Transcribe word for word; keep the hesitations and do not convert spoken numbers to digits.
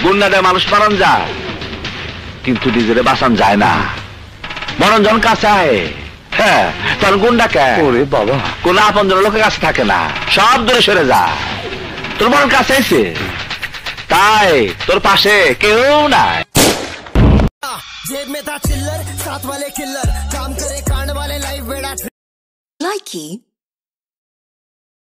গুন্ডা দেয় মানুষ মারণ যায়, কিন্তু নিজেরে বাঁচান যায় না। মরণ যখন কাছে আয়, হ্যাঁ তখন গুন্ডা কে ওরে বাবা কোন আপন জন লোকের কাছে থাকে না, সব দূরে সরে যায়। তোর মরণ কাছে এসে তাই তোর পাশে কেউ নাই। जेब में था चिल्लर, साथ वाले किल्लर, काम करे कांड वाले लाइफ बेड़ा। Likey